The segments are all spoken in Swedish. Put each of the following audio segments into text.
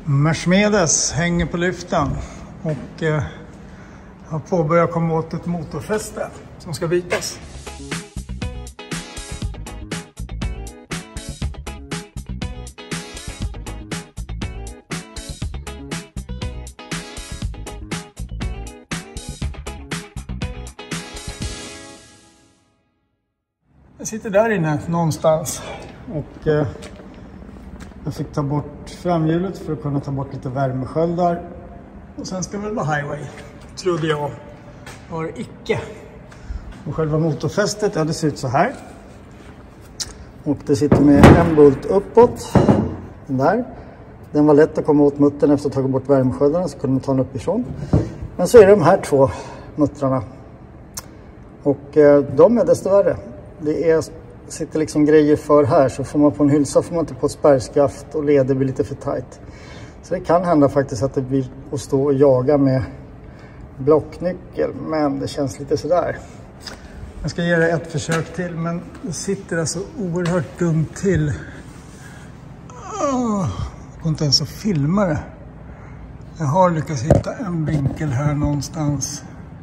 Mercedes hänger på lyften och har påbörjat komma åt ett motorfäste som ska bytas. Jag sitter där inne någonstans och jag fick ta bort framhjulet för att kunna ta bort lite värmesköldar. Och sen ska det väl vara highway, trodde jag. Var icke. Och själva motorfästet, ja, det ser ut så här. Och det sitter med en bult uppåt. Den där. Den var lätt att komma åt muttern efter att ha tagit bort värmesköldarna, så kunde man ta den uppifrån. Men så är det de här två muttrarna. Och de är desto värre. Det sitter liksom grejer för här, så får man på en hylsa får man inte på ett spärrskaft och leder blir lite för tajt. Så det kan hända faktiskt att det blir att stå och jaga med blocknyckel, men det känns lite sådär. Jag ska ge det ett försök till, men det sitter alltså oerhört dumt till. Jag går inte ens att filma det. Jag har lyckats hitta en vinkel här någonstans.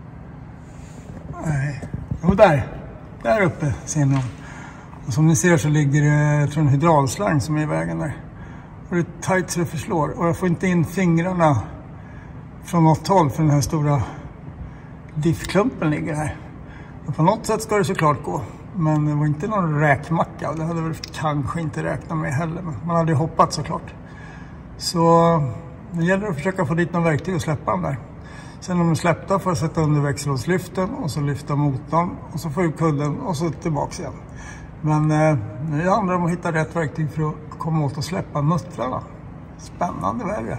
Nej, och där uppe ser ni. Och som ni ser så ligger det, tror jag, en hydraulslang som är i vägen där. Och det är tajt så det förslår. Och jag får inte in fingrarna från något håll för den här stora diffklumpen ligger här. Och på något sätt ska det såklart gå. Men det var inte någon räkmacka. Och det hade väl kanske inte räknat med heller. Men man hade ju hoppat såklart. Så det gäller att försöka få dit någon verktyg och släppa den där. Sen om de släppta får jag sätta under växellådslyften och så lyfta motorn. Och så får jag kudden och så tillbaka igen. Men nu handlar det om att hitta rätt verktyg för att komma åt och släppa muttrarna. Spännande värre.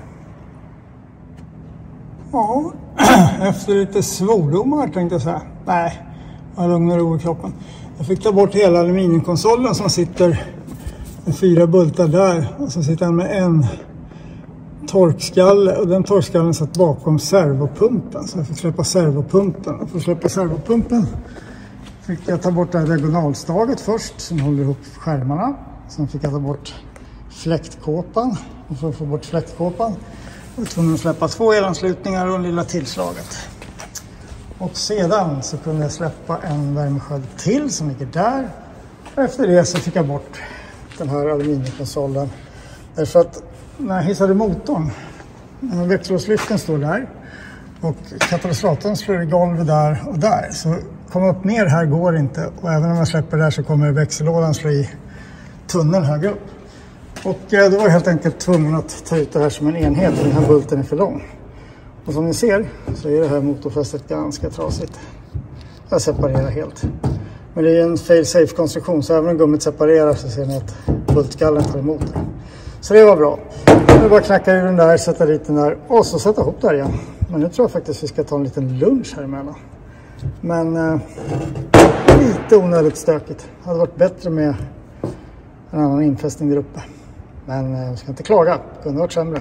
Ja, efter lite svordomar tänkte jag säga. Nej, jag har lugn och ro i kroppen. Jag fick ta bort hela aluminiumkonsolen som sitter med 4 bultar där. Och så sitter den med en torkskalle. Och den torkskallen satt bakom servopumpen. Så jag fick släppa servopumpen. Och för att släppa servopumpen fick jag ta bort det här diagonalstaget först som håller ihop skärmarna. Sen fick jag ta bort fläktkåpan. Och för att få bort fläktkåpan var jag tvungen att släppa 2 elanslutningar och en lilla tillslaget. Och sedan så kunde jag släppa en värmesköld till som ligger där. Och efter det så fick jag bort den här aluminiumkonsolen. Därför att när jag hissade motorn, när växellådslyften står där och katalysatorn slår i golvet där och där, så komma upp ner här går inte, och även om jag släpper där så kommer växellådan slå i tunneln högre upp. Och då var jag helt enkelt tvungen att ta ut det här som en enhet, för den här bulten är för lång. Och som ni ser så är det här motorfästet ganska trasigt. Jag separerar helt. Men det är en fail-safe konstruktion, så även om gummit separerar så ser ni att bultskallen tar emot det. Så det var bra. Nu bara knacka ur den där, sätta dit den där och så sätta ihop där igen. Men nu tror jag faktiskt vi ska ta en liten lunch här emellan. Men lite onödigt stökigt. Det hade varit bättre med en annan infästning där uppe. Men jag ska inte klaga. Det kunde varit sämre.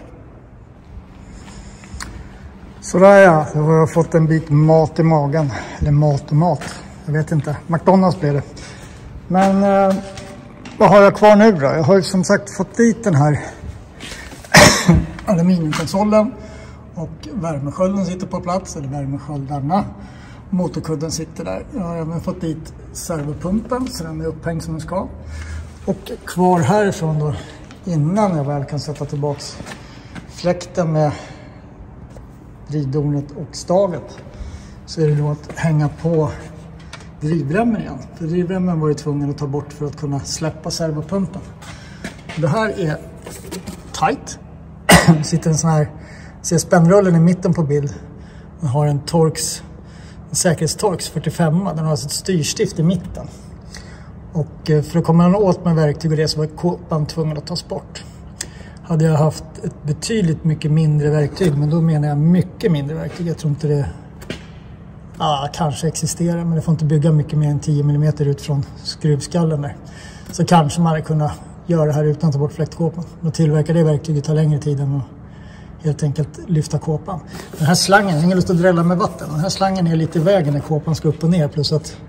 Sådär ja, då har jag fått en bit mat i magen. Eller mat. Jag vet inte. McDonald's blev det. Men vad har jag kvar nu då? Jag har ju som sagt fått dit den här aluminiumkonsolen. Och värmeskölden sitter på plats. Eller värmesköldarna. Motorkudden sitter där. Jag har även fått dit servopumpen. Så den är upphängd som den ska. Och kvar härifrån då, innan jag väl kan sätta tillbaks fläkten med drivdonet och stavet, så är det då att hänga på drivremmen igen. För drivremmen var ju tvungen att ta bort för att kunna släppa servopumpen. Det här är tight. Det sitter en sån här, ser spännrullen i mitten på bild. Den har en säkerhetstorx 45. Den har alltså ett styrstift i mitten. Och för att komma åt med verktyg och det så var kåpan tvungen att tas bort. Hade jag haft ett betydligt mycket mindre verktyg, men då menar jag mycket mindre verktyg. Jag tror inte det kanske existerar, men det får inte bygga mycket mer än 10 mm ut från skruvskallen där. Så kanske man hade kunnat göra det här utan att ta bort fläktkåpan. Och tillverka det verktyget tar längre tid än att helt enkelt lyfta kåpan. Den här slangen, jag har ingen lust att drälla med vatten. Den här slangen är lite i vägen när kåpan ska upp och ner, plus att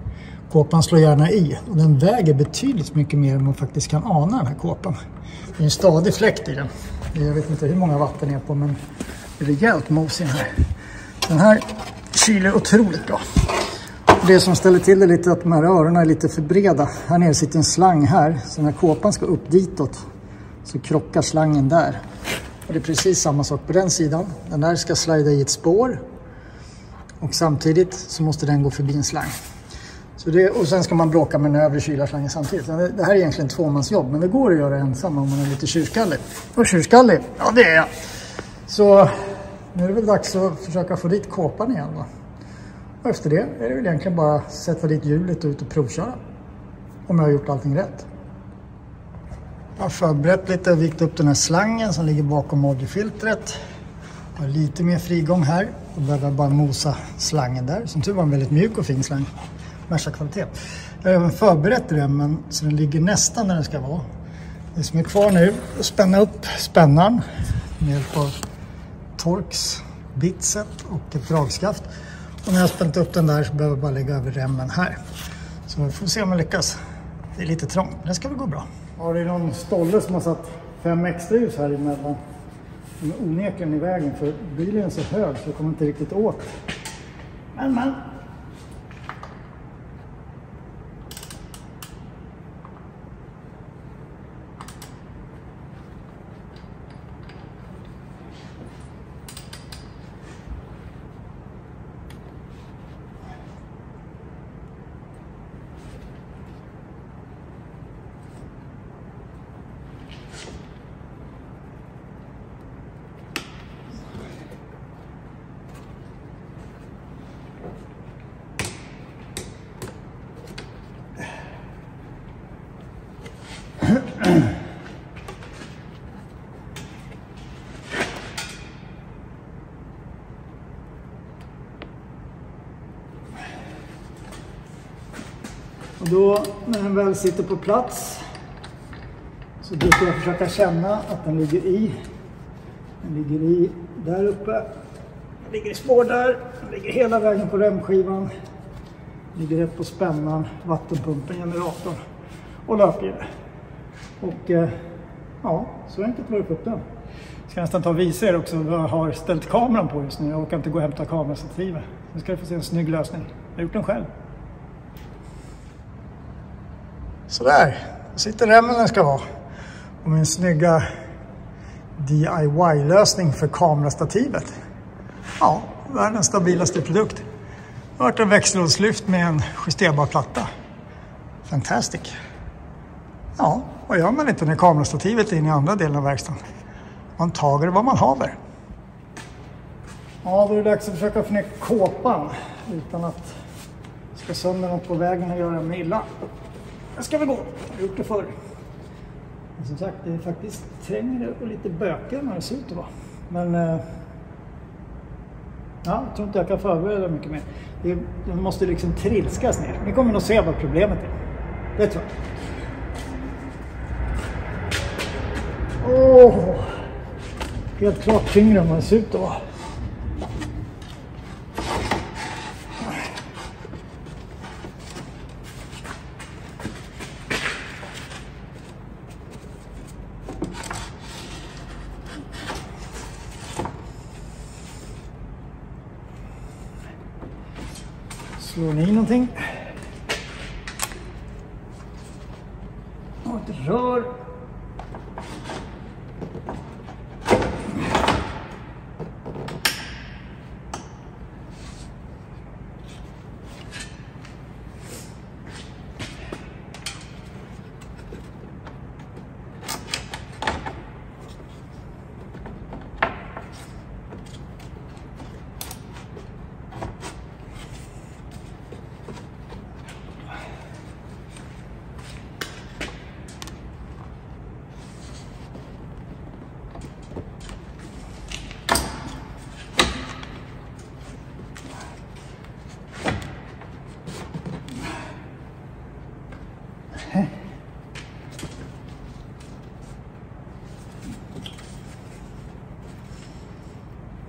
Kåpan slår gärna i och den väger betydligt mycket mer än man faktiskt kan ana, den här kåpan. Det är en stadig fläkt i den. Jag vet inte hur många vatten är på, men det är rejält mos i den här. Den här kyler otroligt bra. Det som ställer till det lite är att de här rörorna är lite för breda. Här nere sitter en slang här, så när kåpan ska upp ditåt så krockar slangen där. Och det är precis samma sak på den sidan. Den där ska slida i ett spår och samtidigt så måste den gå förbi en slang. Så det, och sen ska man bråka med den övre kylarslangen samtidigt. Det här är egentligen tvåmansjobb, men det går att göra ensam om man är lite tjurskallig. Och tjurskallig, ja det är jag. Så nu är det väl dags att försöka få dit kåpan igen då. Och efter det är det väl egentligen bara att sätta dit hjulet och ut och provköra. Om jag har gjort allting rätt. Jag har förberett lite och vikt upp den här slangen som ligger bakom oljefiltret. Jag har lite mer frigång här och behöver bara mosa slangen där. Som tur var en väldigt mjuk och fin slang. Värsta kvalitet. Jag har även förberett remmen så den ligger nästan där den ska vara. Det som är kvar nu är att spänna upp spännaren med hjälp av Torx bitset och ett dragskaft. Och när jag har spänt upp den där så behöver jag bara lägga över remmen här. Så vi får se om jag lyckas. Det är lite trångt, men det ska väl gå bra. Ja, det är någon stolle som har satt 5 extra ljus här emellan. De är onekligen i vägen för bilen är så hög så jag kommer inte riktigt åt. Men. Och då när den väl sitter på plats så brukar jag försöka känna att den ligger i. Den ligger i där uppe. Den ligger i spår där. Den ligger hela vägen på remskivan. Den ligger rätt på spännaren, vattenpumpen, generatorn och löpgivare. Och ja, så enkelt var det upp den. Jag ska nästan ta och visa er också vad jag har ställt kameran på just nu. Jag orkar inte gå och hämta kamerastativet. Nu ska du få se en snygg lösning. Jag har gjort den själv. Sådär, då sitter remmen den ska vara. Och min snygga DIY-lösning för kamerastativet. Ja, världens stabilaste produkt. Det har varit en växellådslyft med en justerbar platta. Fantastic. Ja, vad gör man inte när kamerastativet är in i andra delen av verkstaden? Man tager vad man haver. Ja, då är det dags att försöka få ner kåpan utan att ska sönder något på vägen och göra mig illa. Det ska vi gå. Jag har gjort det förr. Men som sagt, det är faktiskt trängre och lite bökigare än vad det ser ut att vara. Men ja, jag tror inte jag kan förbereda mycket mer. Det måste liksom trilskas ner. Ni kommer nog se vad problemet är. Det tror jag. Helt klart tyngre än vad det ser ut att vara. Slår ni någonting? Och ett rör.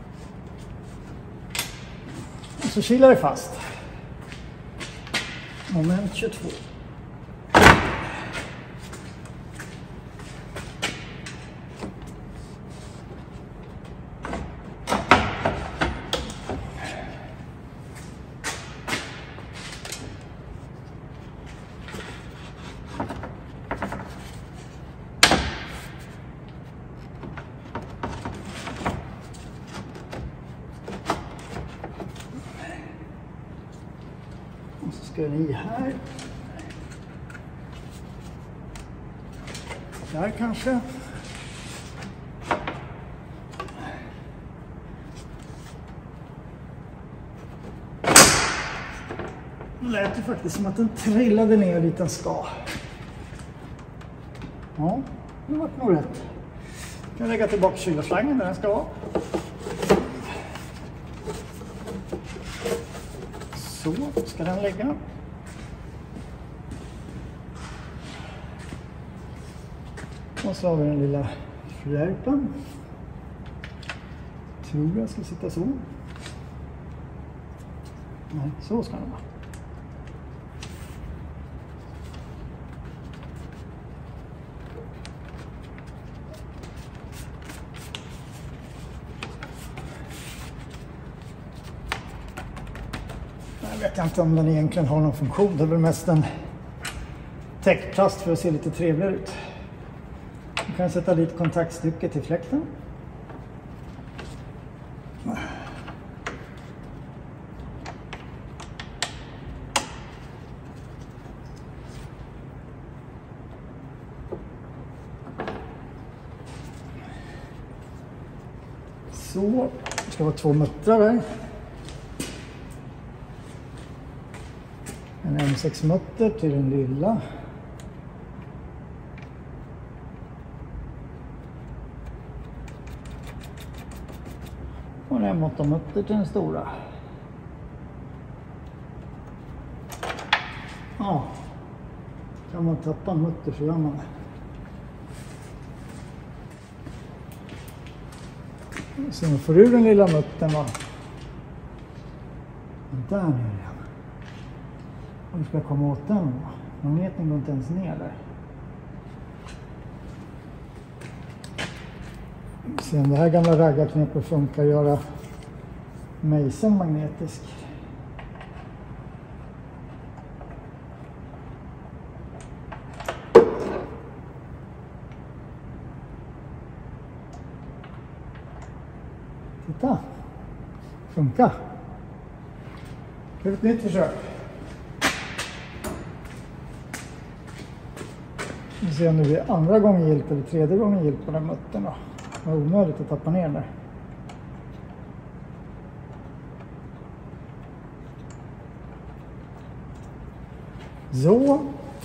Så kilar det fast. Moment 22. Och så ska den i här. Där kanske. Det lät ju faktiskt som att den trillade ner dit den ska. Ja, det var nog rätt. Jag kan lägga tillbaka kylarslangen där den ska vara. Så ska den lägga. Och så har vi den lilla fjärpen. Tror jag ska sitta så. Nej, så ska den vara. Jag vet inte om den egentligen har någon funktion. Det är väl mest en täckplast för att se lite trevligare ut. Du kan sätta dit kontaktstycket till fläkten. Så, det ska vara 2 muttrar där. En M6-mutter till den lilla. Och en M8-mutter till den stora. Ja, kan man tappa en mutter så gör man det. Så nu får du den lilla muttern, va? Där nere igen. Och du ska komma åt den, va? Magneten går inte ens ner där. Se om det här gamla raggarknepet funkar att göra mejseln magnetisk. Titta, funkar. Det är ett nytt försök. Vi ser om det blir andra gången gilt eller tredje gången gilt på den muttern då. Det var onödigt att tappa ner där. Så.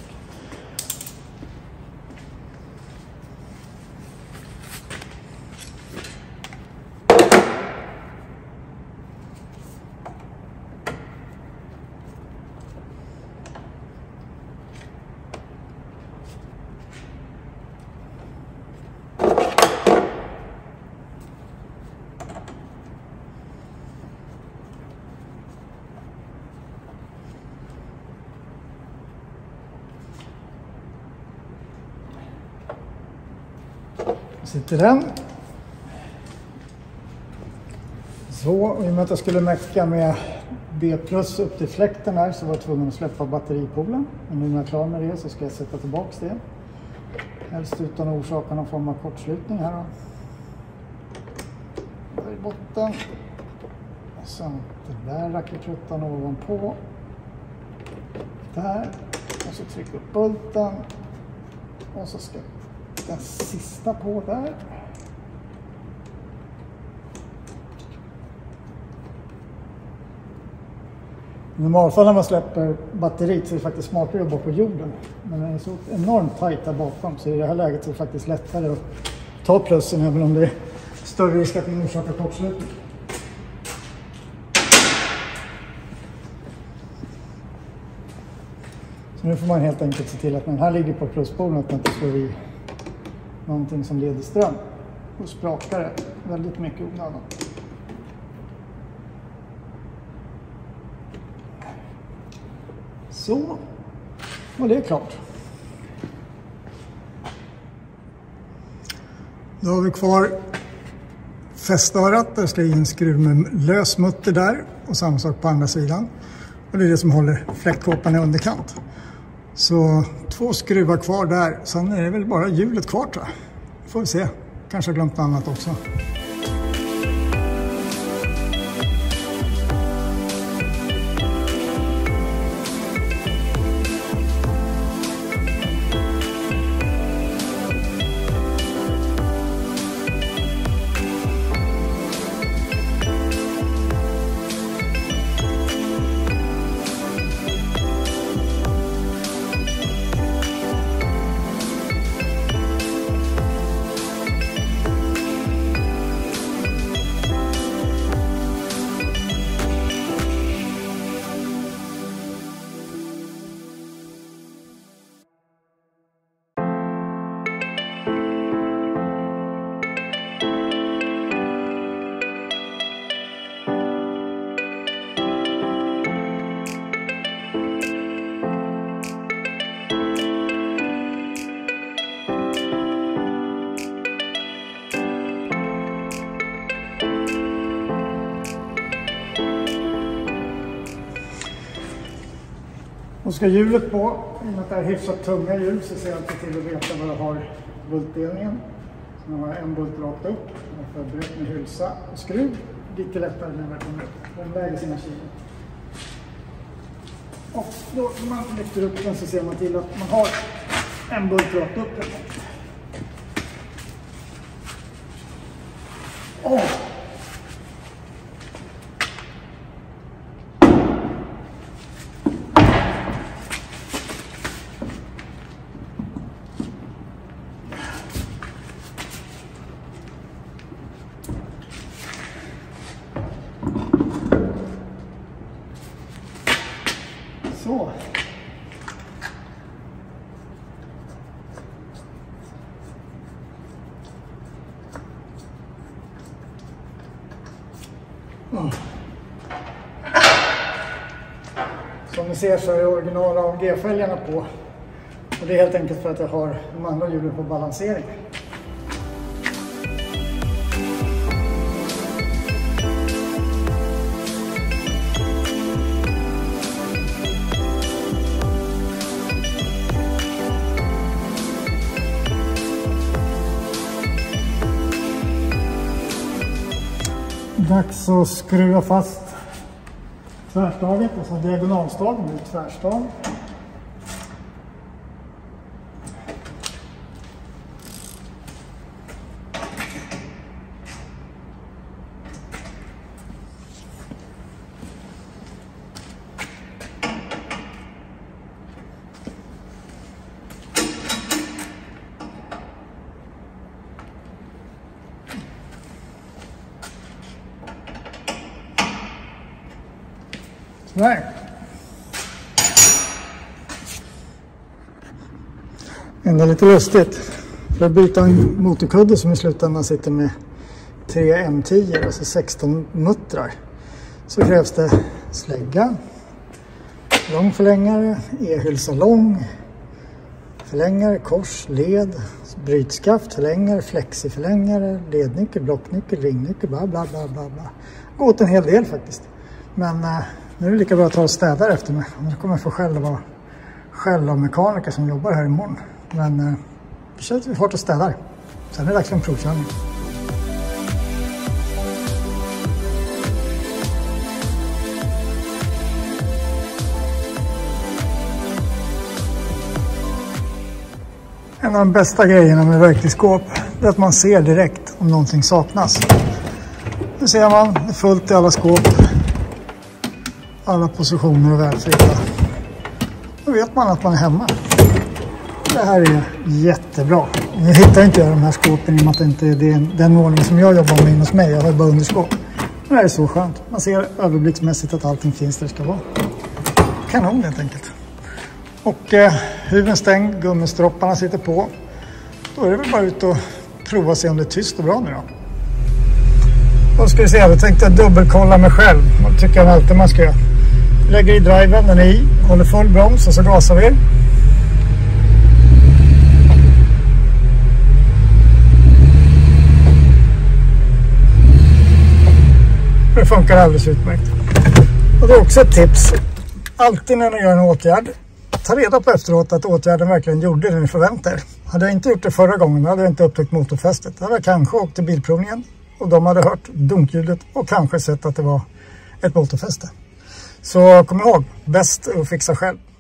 Sitter den. Så, i och med att jag skulle mäcka med B+ upp till fläkten här så var jag tvungen att släppa batteripolen. Men nu när jag är klar med det så ska jag sätta tillbaks det. Helst utan att orsaka någon form av kortslutning här då. Där i botten. Och sen den där raketruttan ovanpå. Där. Och så trycker upp bulten. Och så ska den sista på där. I normalfall när man släpper batteriet så är det faktiskt smartare att jobba på jorden. Men den är så enormt tajt där bakom så i det här läget så är det faktiskt lättare att ta plussen även om det är större risk att den orsakar kortslutning. Så nu får man helt enkelt se till att när den här ligger på pluspolen att man inte slår i någonting som leder ström. Och sprakar det väldigt mycket onödan. Så var det klart. Då har vi kvar fästörat. Där ska in skruv med lös mutter där. Och samma sak på andra sidan. Och det är det som håller fläktkåpan i underkant. Så 2 skruvar kvar där. Sen är det väl bara hjulet kvar, tror jag. Får vi se. Kanske har glömt något annat också. Och ska hjulet på, i och med att det är hyfsat tunga hjul, så ser jag alltid till att veta vad jag har bultdelningen. Så jag har en bult rakt upp, jag får brett med hylsa och skruv. Lite lättare när jag kommer upp. Den väger sina kilo. Och då när man lyfter upp den så ser man till att man har en bult rakt upp. Så. Som ni ser så är original AMG-fälgarna på. Och det är helt enkelt för att jag har de andra hjulen på balansering. Dags att skruva fast tvärstaget, alltså diagonalstag med tvärstag. Nej. Ändå lite lustigt. För att byta en motorkudde som i slutändan sitter med 3 M10, alltså 16 muttrar, så krävs det slägga, lång förlängare, e-hylsa lång, förlängare, kors, led, brytskaft, förlängare, flexiförlängare, lednyckel, blocknyckel, ringnyckel, bla bla bla bla bla. Går åt en hel del faktiskt. Men nu är det lika bra att ta och städa efter mig. Nu kommer jag få skäll av mekaniker som jobbar här imorgon. Men vi kör att vi fort och städar. Sen är det dags för en provkörning. En av de bästa grejerna med verktygsskåp är att man ser direkt om någonting saknas. Nu ser man, det är fullt i alla skåp. Alla positioner är välfyllda. Då vet man att man är hemma. Det här är jättebra. Nu hittar inte jag de här skåpen i och med att det inte är den ordning som jag jobbar med hos mig. Jag har bara underskåp. Men det här är så skönt. Man ser överblicksmässigt att allting finns där det ska vara. Kanon helt enkelt. Och huven stängd, gummistropparna sitter på. Då är det väl bara ut och prova och se om det är tyst och bra nu då. Då ska vi se, jag tänkte dubbelkolla mig själv. Det tycker jag alltid man ska göra. lägger i driven, den är i, håller full broms och så gasar vi. Det funkar alldeles utmärkt. Och det är också ett tips. Alltid när ni gör en åtgärd, ta reda på efteråt att åtgärden verkligen gjorde det ni förväntar er. Hade jag inte gjort det förra gången hade jag inte upptäckt motorfästet. Då hade jag kanske åkt till bilprovningen och de hade hört dunkljudet och kanske sett att det var ett motorfäste. Så kom ihåg, bäst att fixa själv.